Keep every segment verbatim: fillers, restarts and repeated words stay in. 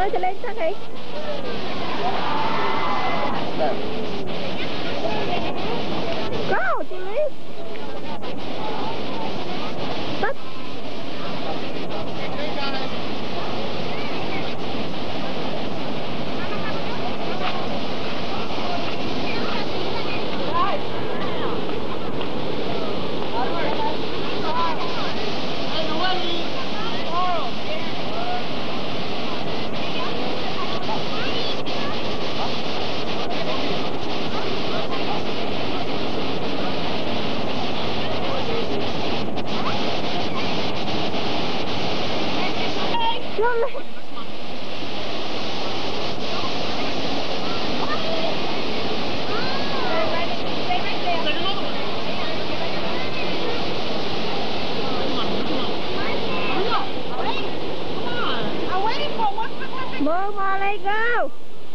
ơi, cho lên chắc đi. Go, Jimmy. Tất. Move on, let go.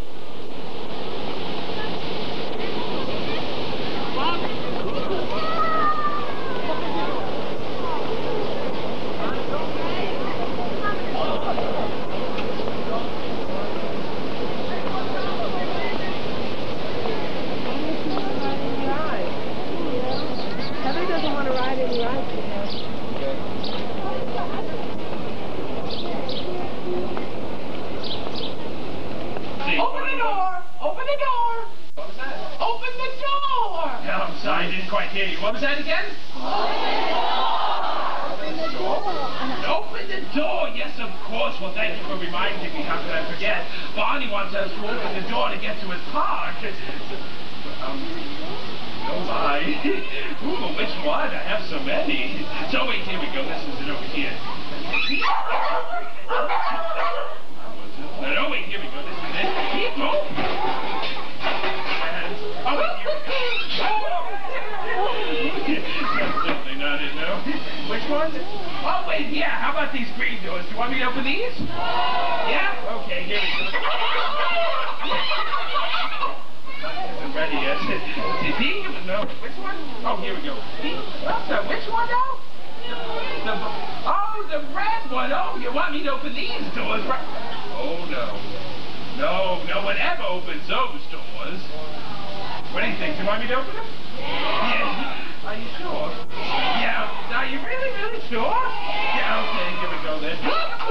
Heather doesn't want to ride any rides anymore. Open the door! Open the door! What was that? Open the door! No, I'm sorry, I didn't quite hear you. What was that again? Open the door! Open the door! Yes, of course. Well, thank you for reminding me. How could I forget? Barney wants us to open the door to get to his park. Um, oh my. Ooh, which one? I have so many. So wait, here we go. This is it over here. No, wait, here we go. This is it. Here we go. And, oh, wait, here we go. That's definitely not it, no. Which one? Oh, wait, yeah. How about these green doors? Do you want me to open these? Yeah? Okay, here we go. Isn't ready yet. No, which one? Oh, here we go. What's that? Which one now? The, oh, the red one. Oh, you want me to open these doors, right? Oh, no. No, no one ever opens those doors. What do you think? Do you want me to open them? Yeah. Are you sure? Yeah. Are you really, really sure? Yeah, okay. Here we go then.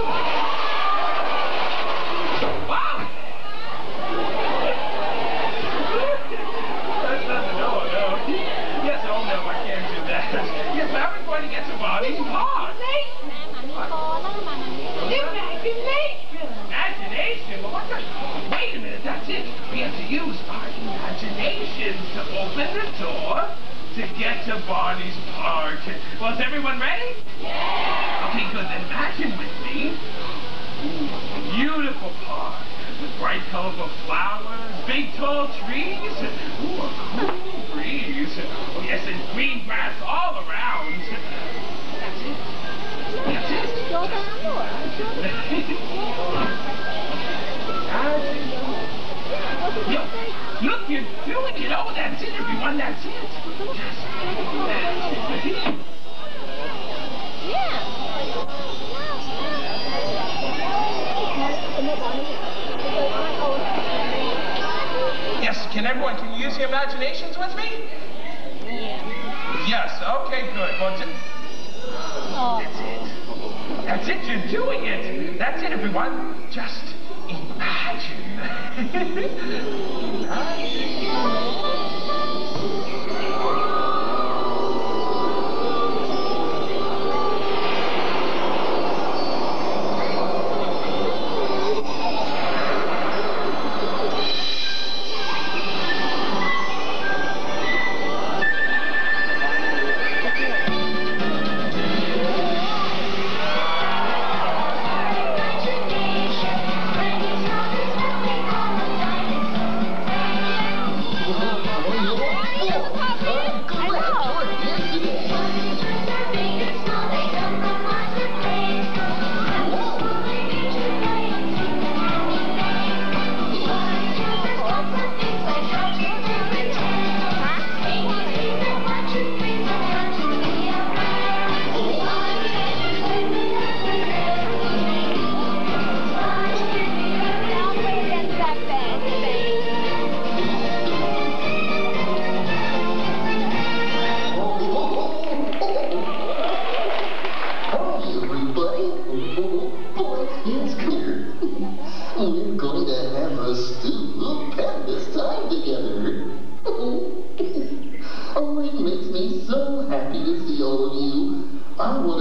Wow! That's not the door, no. Yes, oh no, I can't do that. Yes, now we're going to get to Barney's park. Imagination! Imagination? Well, what's that? Wait a minute, that's it. We have to use our imaginations to open the door to get to Barney's park. Well, is everyone ready? Yeah! Okay, good. Then imagine with me. Ooh, a beautiful park with bright, colorful flowers, big, tall trees. Ooh, a cool breeze. Oh, yes, and green grass all around. That's it. That's it. Look, look, you're doing it. Oh, that's it, everyone. That's it. Just, that's it. Yeah. Yes, can everyone, can you use your imaginations with me? Yeah. Yes, okay, good. Well, just, Oh. that's it. That's it, you're doing it. That's it, everyone. Just imagine.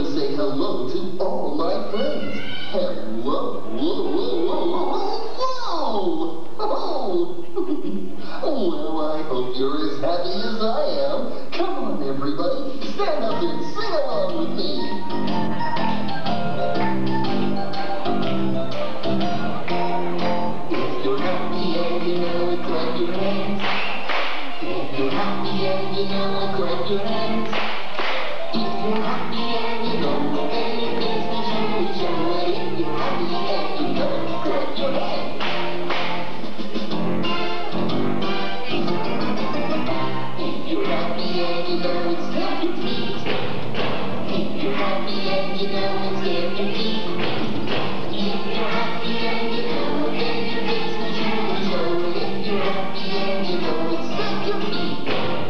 to say hello to all my friends. Hello. Whoa, whoa, whoa, whoa, whoa, whoa. Well, I hope you're as happy as I am. Come on, everybody. Stand up and sing along with me. If you're happy and you know it, clap your hands. If you're happy and you know it, clap your hands. If you're happy and you know it, then your business really show it. If you're happy and you know it, clap your hands. If you're happy and you know it, stamp your feet. If you're happy and you know it, stamp your feet. If you're happy and you know it, then your business really show it. If you're happy and you know it, stamp your feet.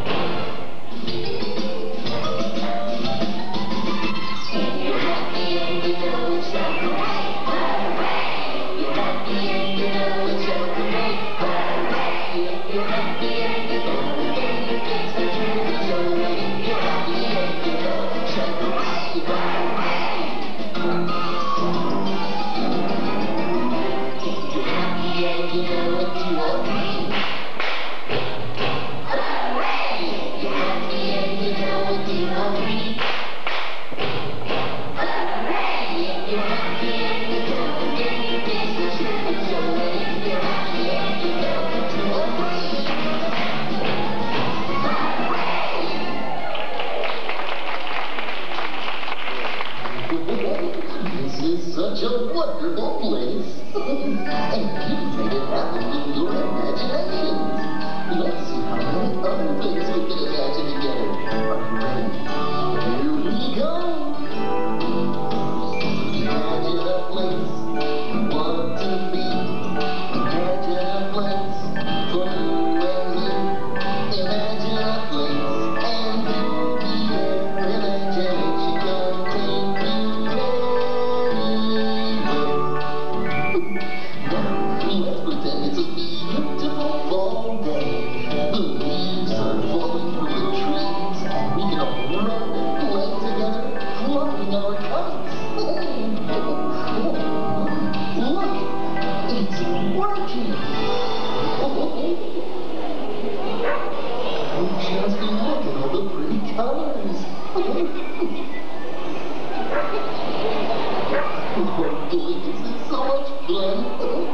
Such a wonderful place. And you made it happen with your imagination. Let's see how many other things we can imagine together. Are you ready? Here we go. Imagine a place you want to be. Imagine a place for you and me. Imagine a place and you'll be there. Imagination can take you there. Let's pretend it's a beautiful fall day. The leaves are falling from the trees. We can all run and play together, flying our kites. Look, it's working. Just look at all the pretty colors. Oh boy, this is so much fun.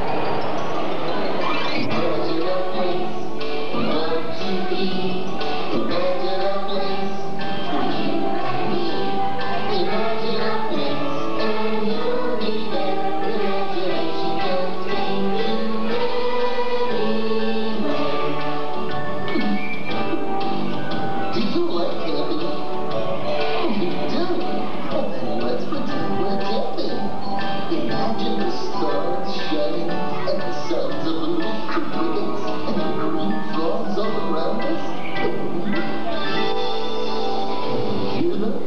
Imagine a place you want to be. Imagine a place for you and me. Imagine a place and you'll be there. Imagination can take you anywhere. Do you like camping? You do? Well, then let's pretend we're camping. Imagine the stars shining and the sounds of little crickets and the green frogs all around us. Can you hear them?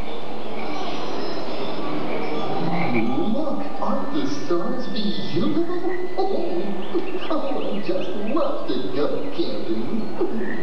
Look, aren't the stars beautiful? Oh, I just love to go camping.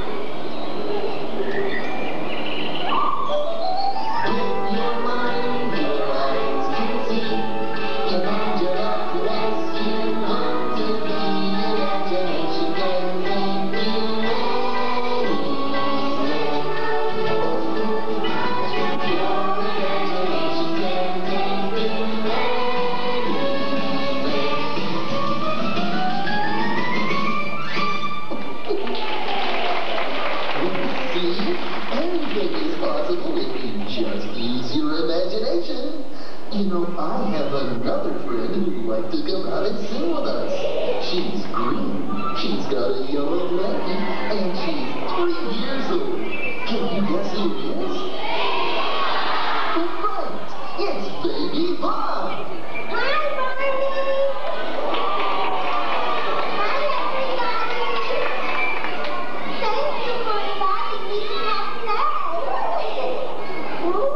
You know, I have another friend who'd like to come out and sing with us. She's green, she's got a yellow blanket, and she's three years old. Can you guess who it is? Right, it's Baby Bob. Hi, Barney. Hi, everybody. Thank you for inviting me to have play. Ooh.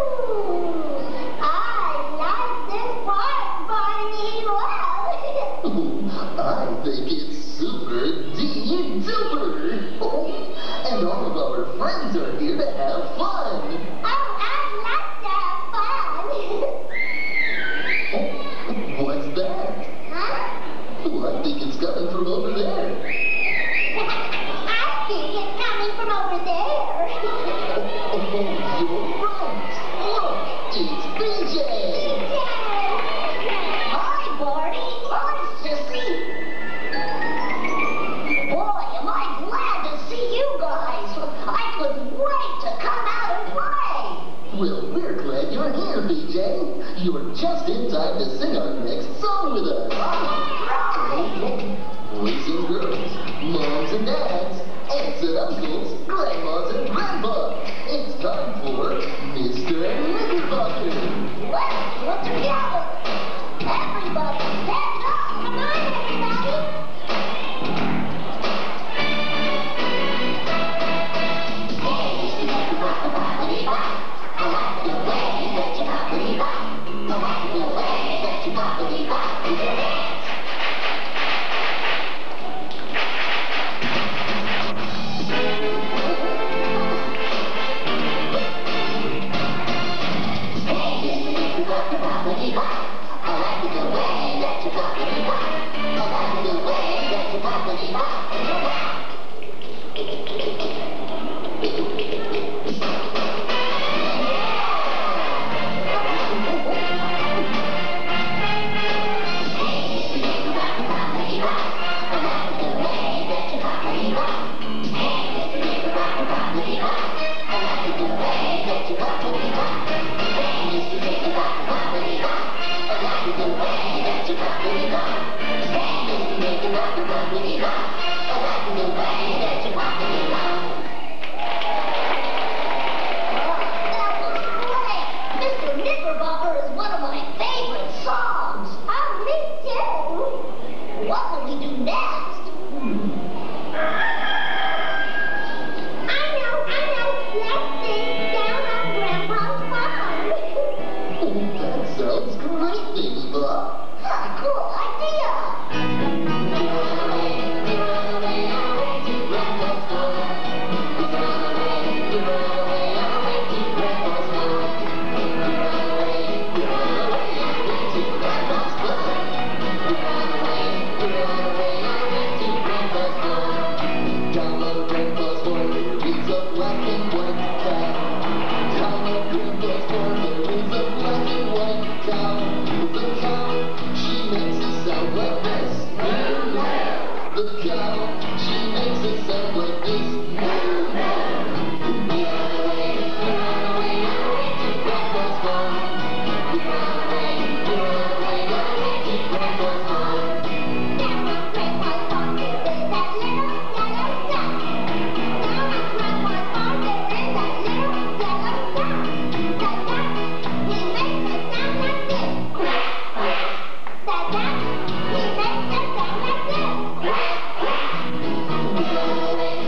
I think it's super duper. Oh, and all of our friends are here to have fun. Oh, I love there? I think it's coming from over there. Oh, you're right. Look, it's B J. Hi, Barney. Hi, Sissy. Boy, am I glad to see you guys. I couldn't wait to come out and play. Well, we're glad you're here, B J. You're just in time to sing our next song with us. Boys and girls, moms and dads, aunts and uncles, grandmas and grandpas. It's time for Mister Knickerbocker. Let's do it together. Everybody stand up. Come on, everybody. Hey, Mister Knickerbocker, boppity-bop. I like the way that you boppity-bop. I like the way that you boppity-bop with your hands. I like the way that you boppity-bop. I like the way that you boppity-bop. Mister Knickerbocker is one of my favorite songs. Oh, me too. What will we do next? I know, I know. Let's sing down on Grandpa's farm. Oh, that sounds great, baby Bob. Ah, cool idea. That, that, he makes it sound like this.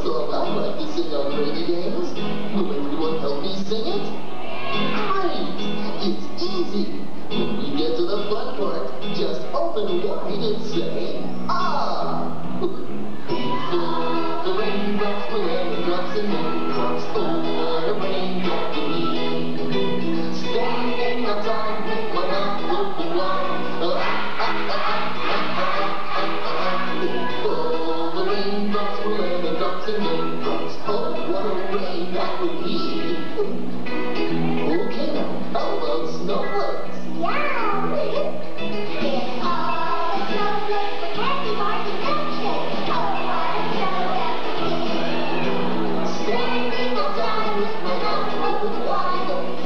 song I like to sing on rainy days. Will everyone help me sing it? Great! It's easy. When we get to the fun part, just open wide and say, ah! The raindrops will raindrops and raindrops. Oh, what a raindrop to me. Standing outside with my mouth open wide. Oh, the raindrops will raindrops and raindrops. Oh, what a rain that would be. Okay, now, how about snowflakes? Yeah! It's all the snowflakes with candy bars and milkshakes. Oh, what a show that would be. Standing outside with my mouth open wide. It's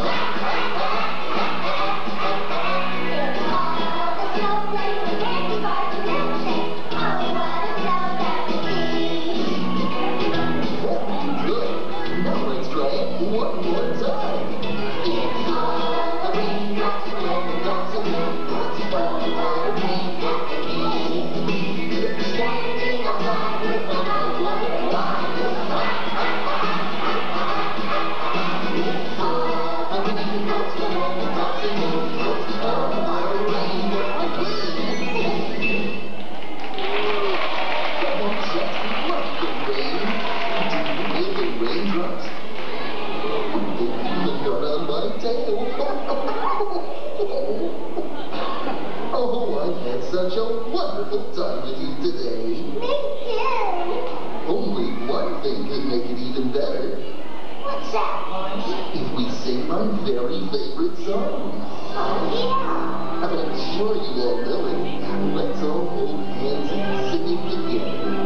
all the snowflakes with candy bars and milkshakes. Oh, what a show that would be. Good. Now let's try it one more time. It's all the raindrops and raindrops and raindrops. Oh, what a rain that would be. Standing outside with my mouth open wide. It's all the raindrops and raindrops and raindrops. Oh, what a rain that would be. Oh, just love the rain. Do you hear the raindrops? They got on my tail. Oh, I've had such a wonderful time with you today. Me too. Only one thing could make it even better. What's that, Barney? If we sing my very favorite song. Oh, yeah. I'm sure you all know it. Let's all hold hands and sing it together.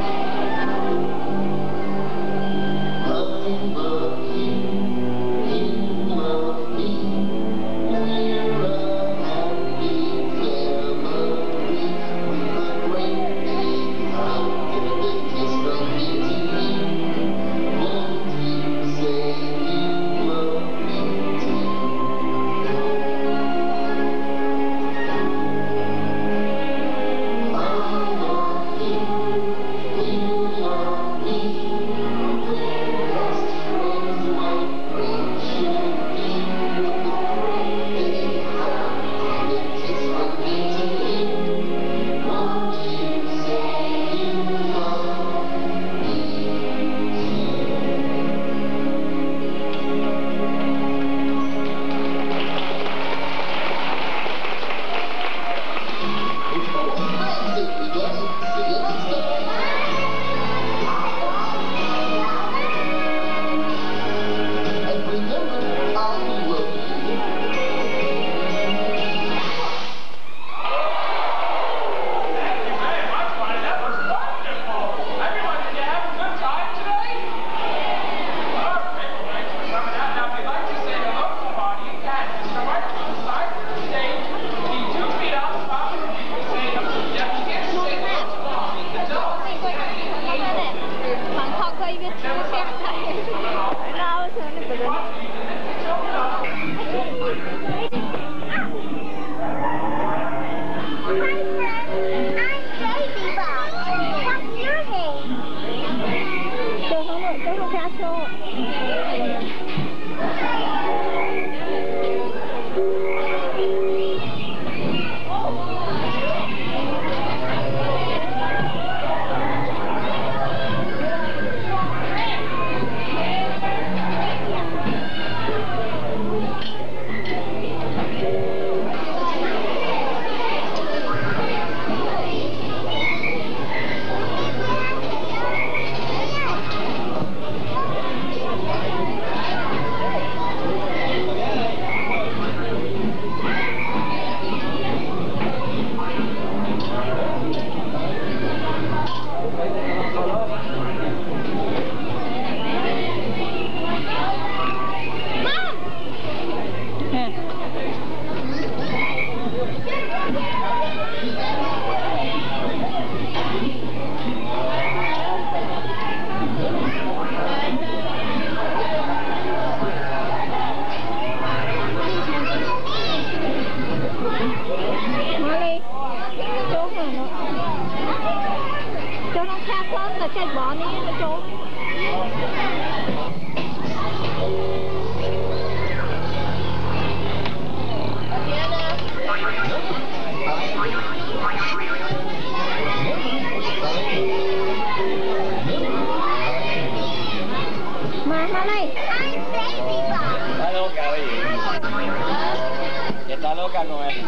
I love you, you love me. We're a happy family. With a great big hug and a kiss from me to you. Won't you say you love me too? มาทำไม Está loca, oye. Está loca con él.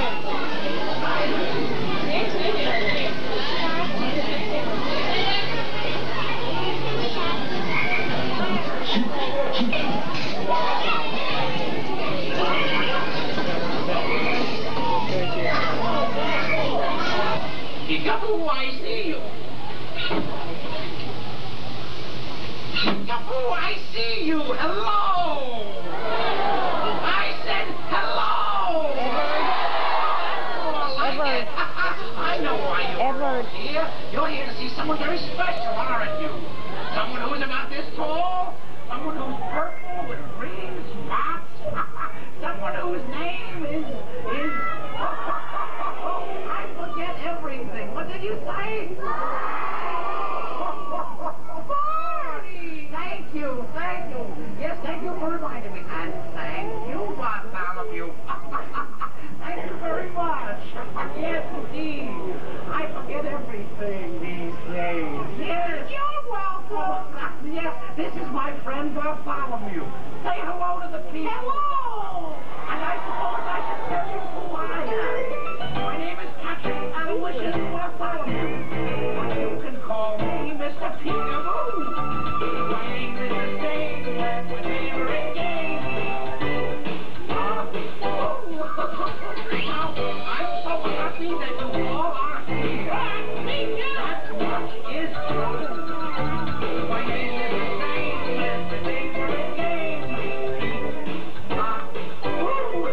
Peekaboo, I see you. Peekaboo, I see you. Hello. I said hello. I like it. I know why you're here. You're here to see someone very special, aren't you? Someone who's about this tall. Someone who's purple with green spots. Someone whose name is is. I forget everything. What did you say? Barney! Thank you, thank you. Yes, thank you for reminding me. And thank you, Bartholomew. Thank you very much. Yes, indeed. I forget everything these days. Yes. You're welcome. Yes, this is my friend Bartholomew. Say hello to the people. Hello! And I suppose I should tell you who I am. My name is Patrick Aloysius Bartholomew. But you can call me Mister Peekaboo. My name is the same as my favorite game. Uh, oh. Now, I'm so happy that you all are here. That's what is true. My name is the same as my favorite game. Uh, oh.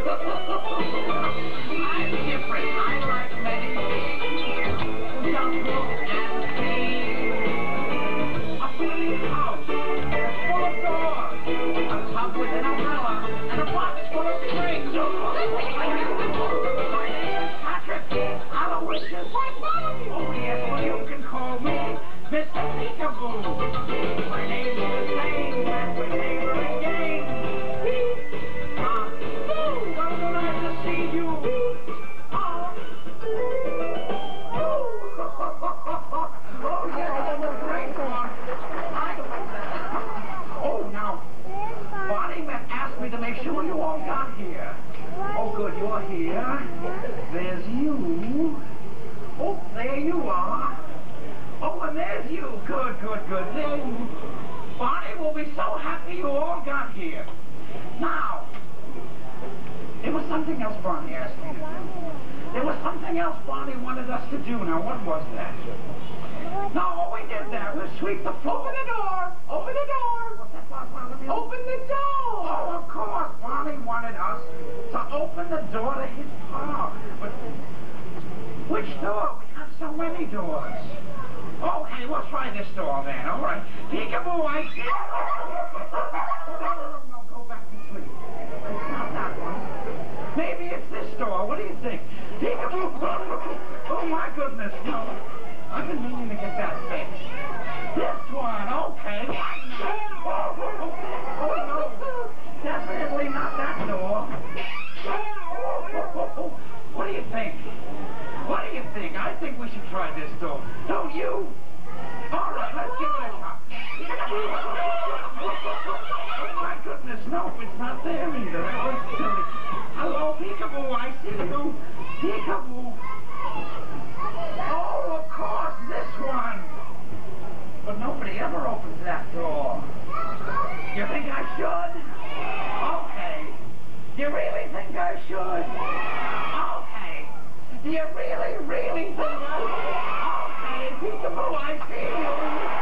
I'm different. I like many things. Don't look and see. A big house full of doors, a tub with an umbrella, and a box full of strings. My name is Patrick Aloysius. Oh yes, well you can call me Mister Peekaboo. My name is the same as my favorite game. Ah, so glad to see you. Oh, oh yes, that's a great one. I like that. Oh, now, Bonnie asked me to make sure you all got here. Oh, good, you're here. There's you. Oh, there you are. Oh, and there's you. Good, good, good. There you. Bonnie will be so happy you all got here. Now, there was something else Bonnie asked me to do. There was something else Bonnie wanted us to do. Now, what was that? No, we did that. We'll sweep the floor. Open the door. Open the door. What's that, Bonnie? Open the door. Oh, of course. Bonnie wanted us to open the door to his park. But which door? We have so many doors. Okay, we'll try this door then. All right. Peekaboo, I see. No, no, no, no. Go back to sleep. It's not that one. Maybe it's this door. What do you think? Peekaboo. Oh, my goodness. No. I've been meaning to get that fixed. This one. Okay. Oh, oh, oh, no. Definitely not that door. Oh, oh, oh. What do you think? What do you think? I think we should try this door. Don't you? All right, let's give it a shot. Oh, my goodness, no, it's not there either. That was silly. Hello, Peekaboo, I see you. Peekaboo. Oh, of course, this one. But nobody ever opens that door. You think I should? Okay. You really think I should? Okay. Do you really, really think I should? Okay, Peekaboo, I see you.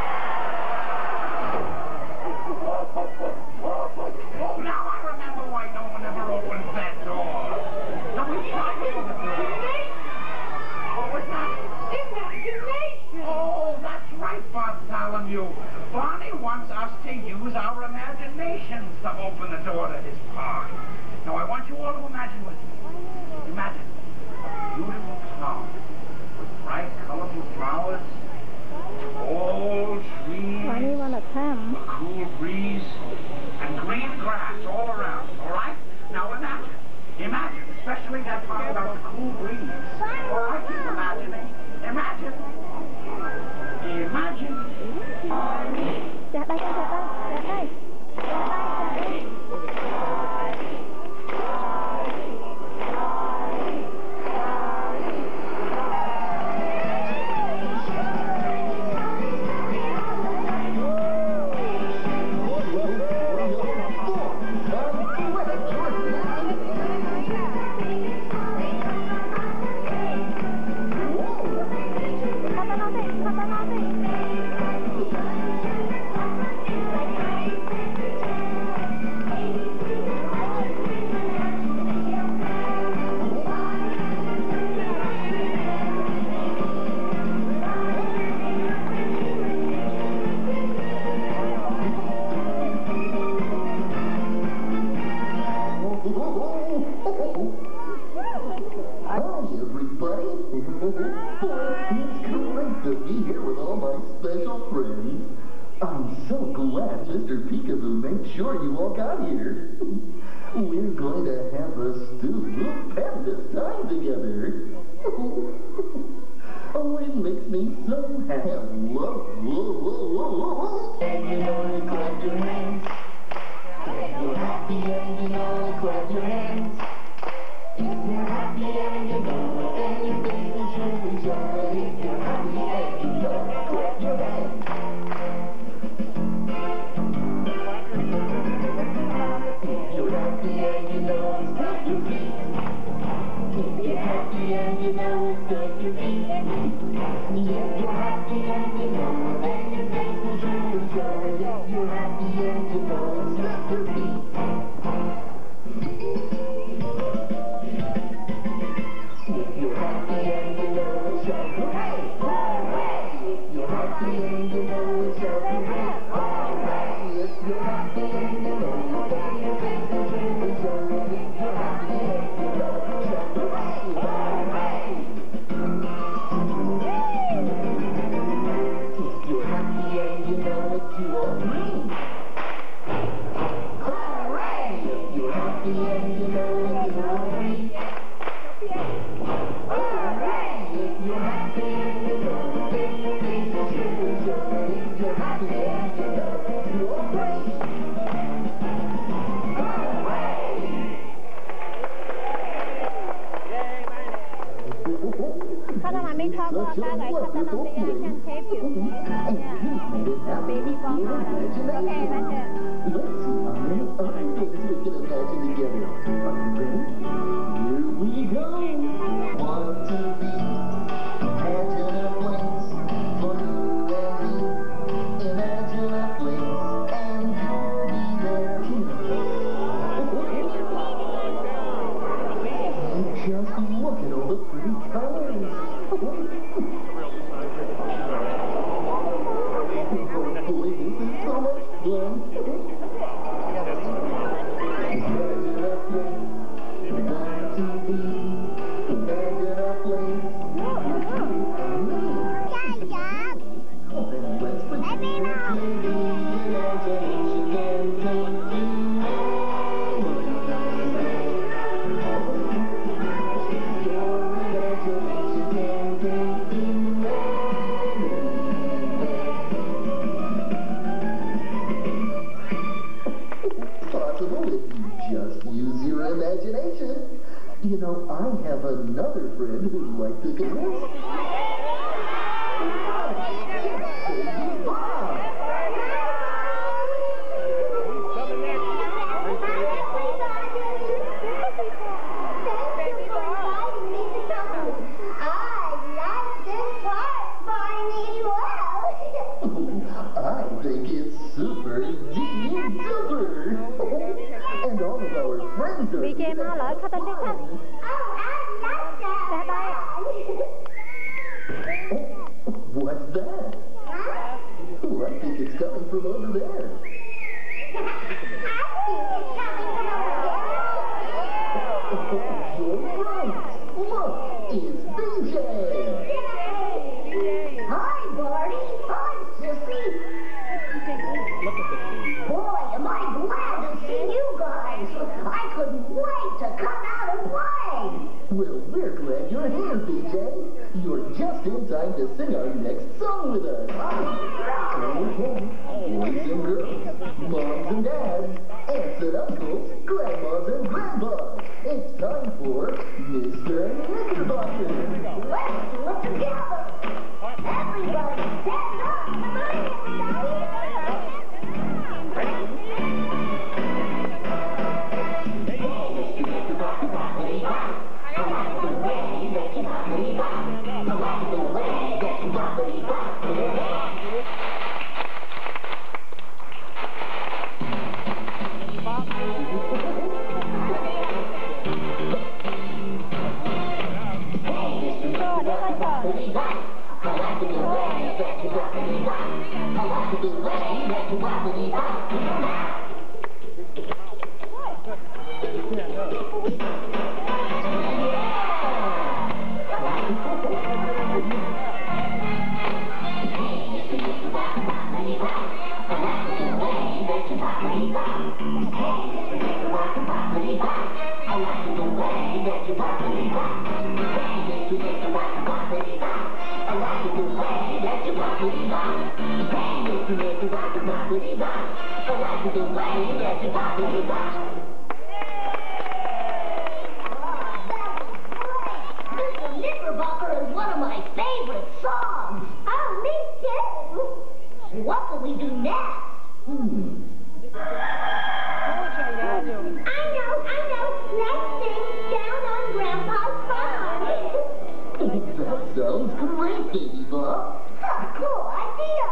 Oh, oh, oh, oh, oh, oh, now I remember why no one ever opens that door. Now we tried to open the door. What was that? Imagination. Oh, that's right, Bartholomew. Bonnie wants us to use our imaginations to open the door to his park. Now I want you all to imagine with me. Imagine a beautiful park with bright, colorful flowers, tall trees. Why do you want to Him. A cool breeze and green grass all around, all right? Now imagine, imagine, especially that part about the cool breeze. All right, keep imagining. Imagine. Imagine. Chặt đây, chặt đây, chặt đây. Chặt đây, Mister Peekaboo, make sure you all got here. We're going to have a stupendous time together. Oh, it makes me so happy. Whoa, whoa, whoa, whoa, whoa. And you know to clap your hands. If you're happy and you know to clap your hands. If you're happy and you know it, then your face is really joy. If you're happy and you know it, clap your hands. If you're happy and you know it, stamp your feet. If you're happy and you know it, stamp your feet. If you're happy and you know it, then your face is really joy. If you're happy and you know it, stamp your feet. If you're happy and you know it, shout hooray! Hooray! If you're happy and you know it, shout hooray! Hooray! If you're happy and you know it, then your face is really joy. If you're happy and you know it, shout hooray! Hooray! If you're happy and you know it, two or three. Hooray! If you're happy and you know it, two or three. Hooray! If you're happy and you know it, then your face is really joy. If you're happy and you know it, two or three. Khát là mình thao qua ta gái khát là nó sẽ xem thế kiểu. Baby bomb đó. Ok, bạn chưa? Let's see how many other things we can imagine together. Are you ready? Here we go. One, two, three. Imagine a place for you and me. Imagine a place and you'll be there. Just look at all the pretty colors. Boy, this is so much fun. Imagine a place, one, two, three. Imagine a place. Oh, then let's pretend to be imagination and take you possible if you just use your imagination. You know, I have another friend who'd like to dance. Baby Bob! I think it's super duper. And all of our friends are Bị chê ma lợi khát tên biết khách. Xe tay. What's that? Oh, I think it's coming from over there. You're right. Look, it's B J. Hi, Barney. Hi, Sissy. Look at the tree. Boy, am I glad to see you guys. I couldn't wait to come out and play. Well, we're glad you're here, B J. You're just in time to sing our next song with us. Okay, boys and girls, moms and dads, aunts and uncles, grandmas and grandpas. It's time for Mister Knickerbocker. Let's do it together. Everybody stand up. Come on, Mister Knickerbocker is one of my favorite songs. Oh, me too. What will we do next? Hmm. I know, I know. Let's sing Down on Grandpa's Farm. That sounds great, Baby Bob. Ah, cool idea.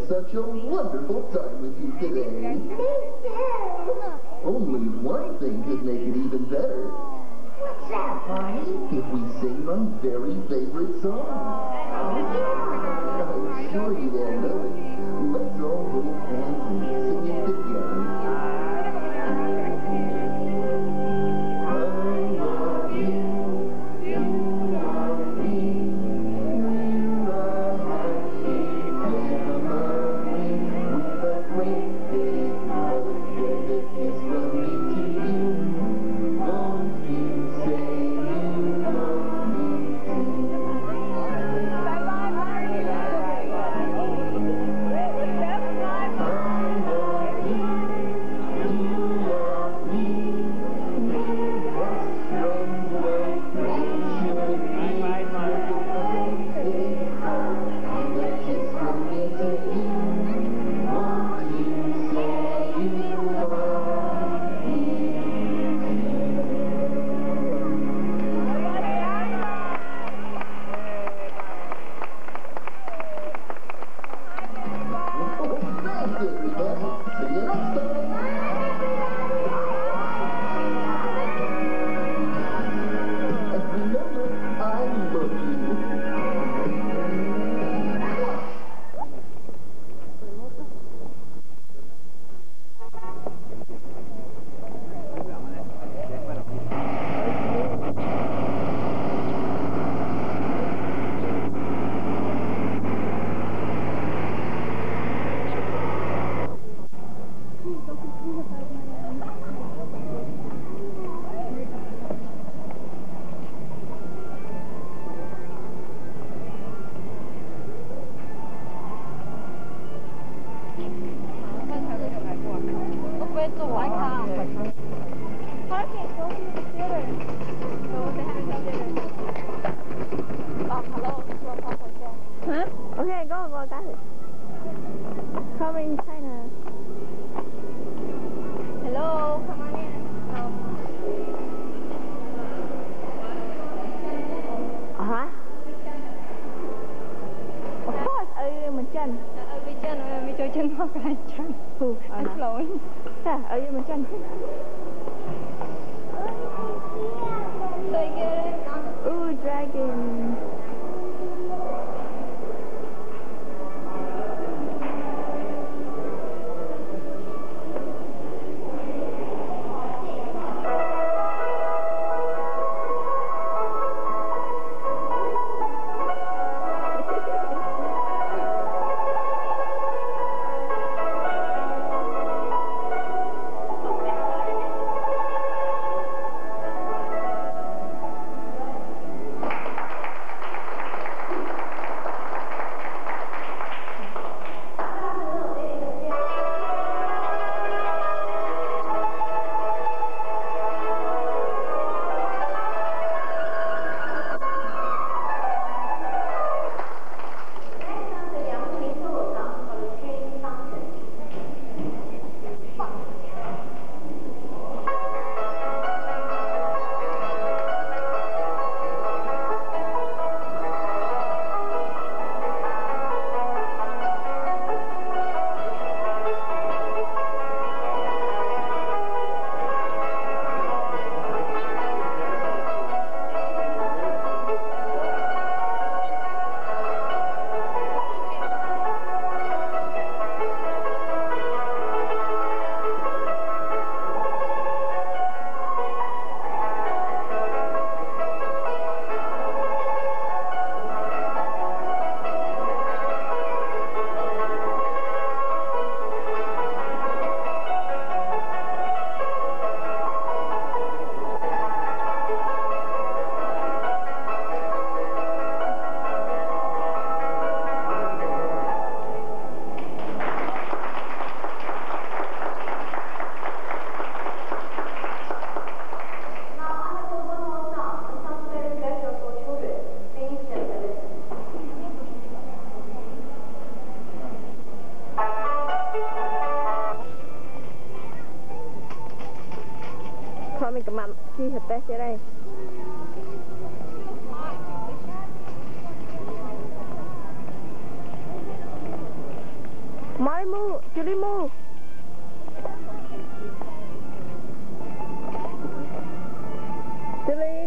such a wonderful time with you today. Me too. Only one thing could make it even better. What's that, Barney? If we sing my very favorite song. I'm sure you all know it. Let's all hold hands and sing it together. Huh? Okay, go, go, got it. Covering China. Hello, come on in. Oh. Uh-huh. Of course, ở mình chân. Ở bên chân, ở bên chỗ chân hoặc là chân. Ừ, Anh lỗi. à, ở dưới mình chân. Ooh, dragon. Mình cầm mặn khi hợp tác thế đây. Mới mua, chưa đi mua. Chili.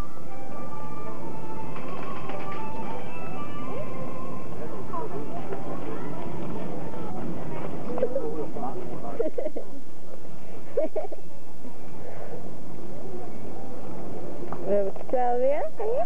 Está bien, ¿sí?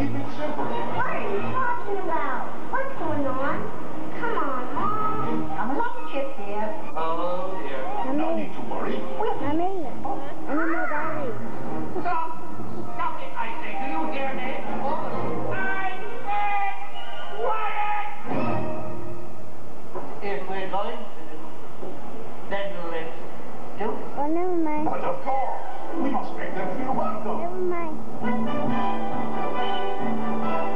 keep it simple. What are you talking about? What's going on? Come on, Mom. I'm a long chip here. Oh, dear. No need to worry. Mommy, I need more battery. Stop! Stop it, I say. Do you hear me? I said quiet! If we're going to, then we'll live. Do? Oh, never mind. But of course, we must make them feel welcome. Never mind.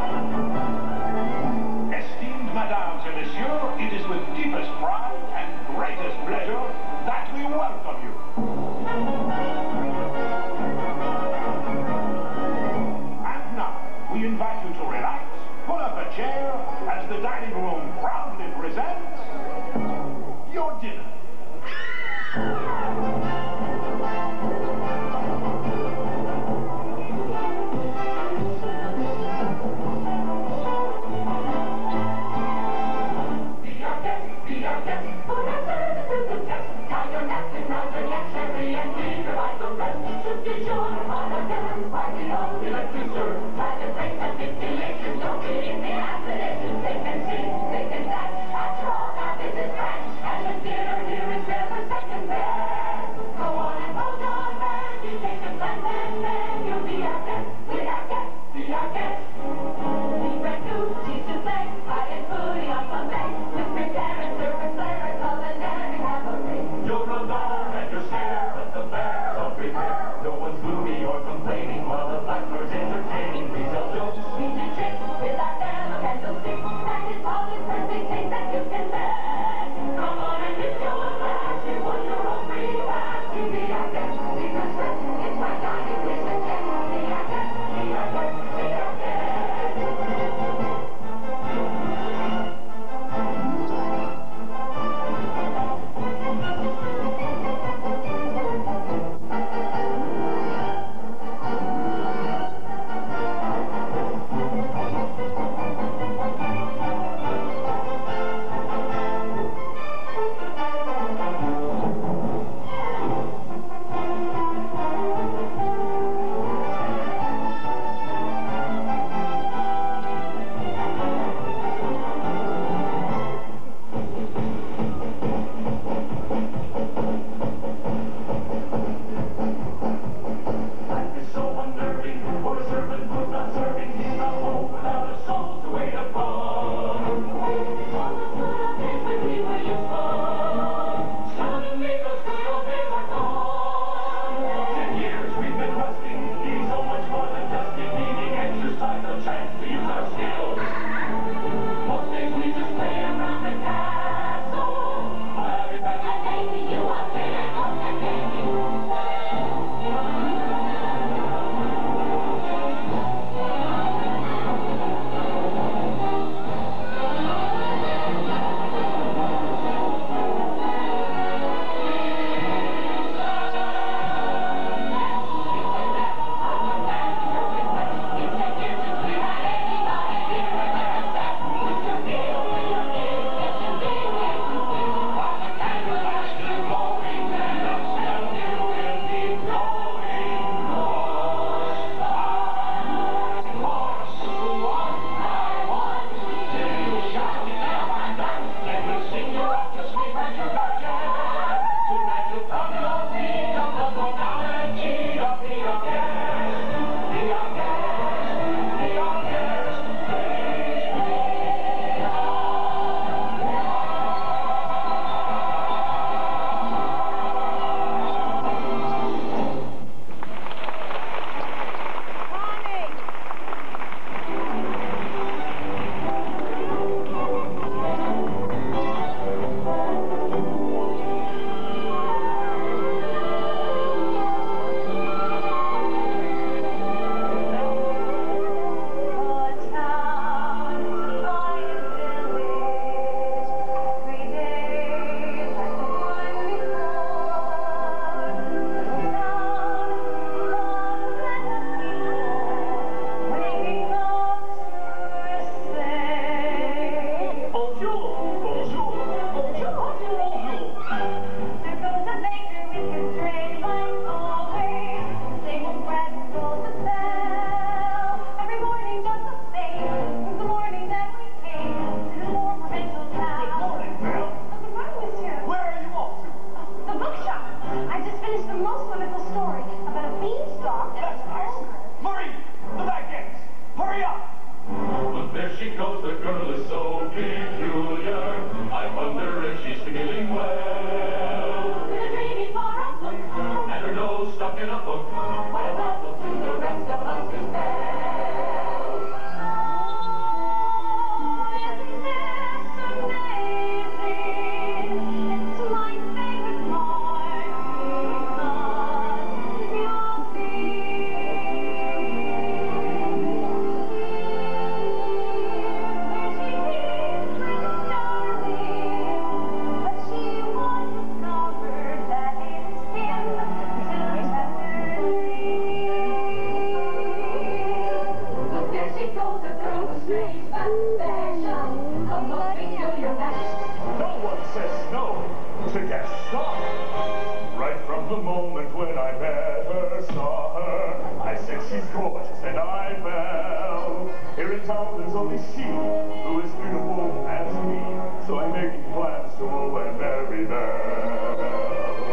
around, there's only she who is beautiful as me. So I'm making plans to move and marry them.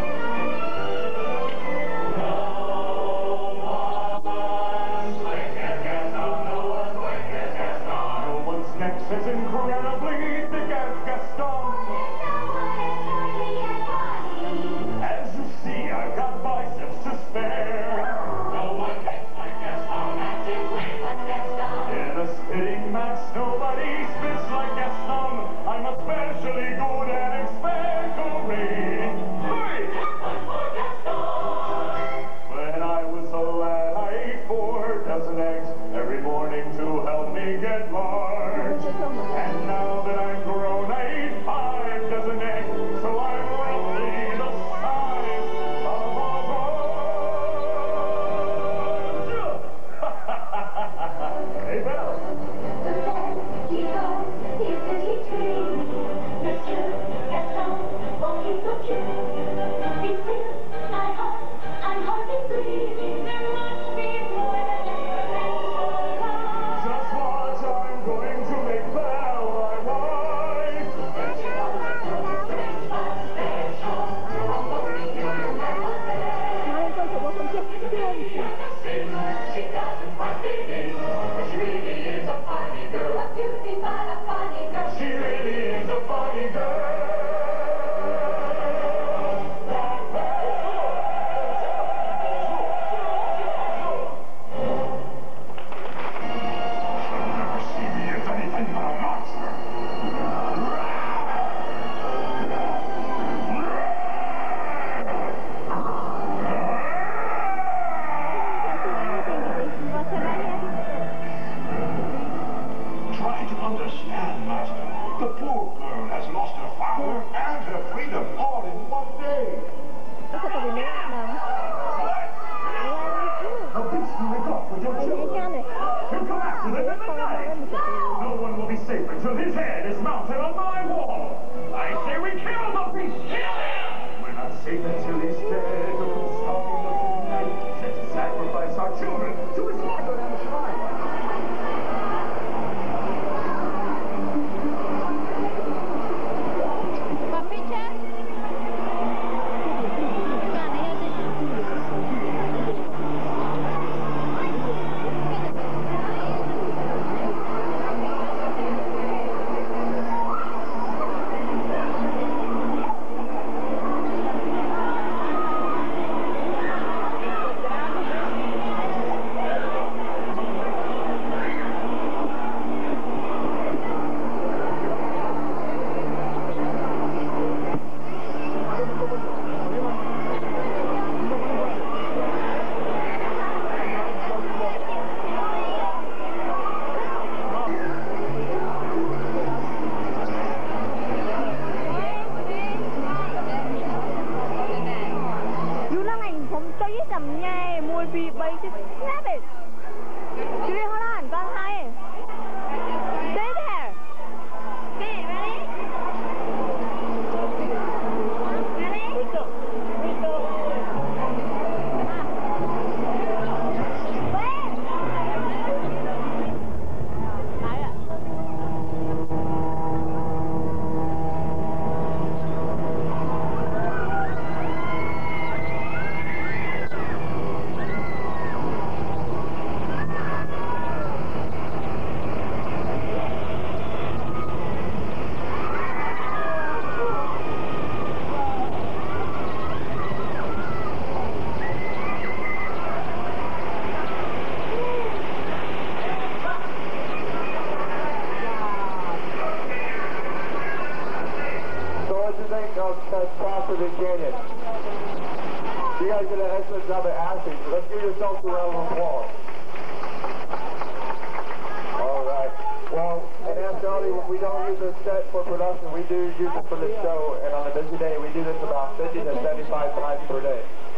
Says incredibly big as Gaston. As you see, I've got biceps to spare. No one gets like Gaston, that's his way but Gaston. In a spitting match, nobody spits like Gaston. I'm especially good at expectorating. Hurry! For Gaston! When I was a lad, I ate four dozen eggs every morning to help me get large. And now that I'm grown, I eat five dozen eggs, so I'm roughly the size of a bird. Hey, Belle. He goes, he's a he-train. Mister Gaston, won't he go true? He fills my heart, I'm hardly breathing. There must be more than this. Just watch, I'm going to make Belle my wife. Nói câu của con chưa chưa She doesn't want babies, but she really is a funny girl. A beauty but a funny girl. She really is a funny girl. Try to understand, Master. The poor girl has lost her father and her freedom all in one day. Nó sẽ có bị nữa nào A beast you make off with your children. He'll come after them in the night. No one will be safe until his head is mounted on my wall. I say we kill the beast. Kill him! We're not safe until he's dead. Who's stopping us tonight? Set to sacrifice our children to his mother and shrine. You guys did an excellent job at acting, so let's give yourselves a round of applause. All right. Well, in actuality, we don't use this set for production. We do use it for the show, and on a busy day, we do this about fifty to seventy-five times per day.